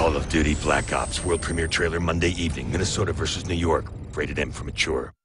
Call of Duty Black Ops world premiere trailer Monday evening. Minnesota versus New York. Rated M for mature.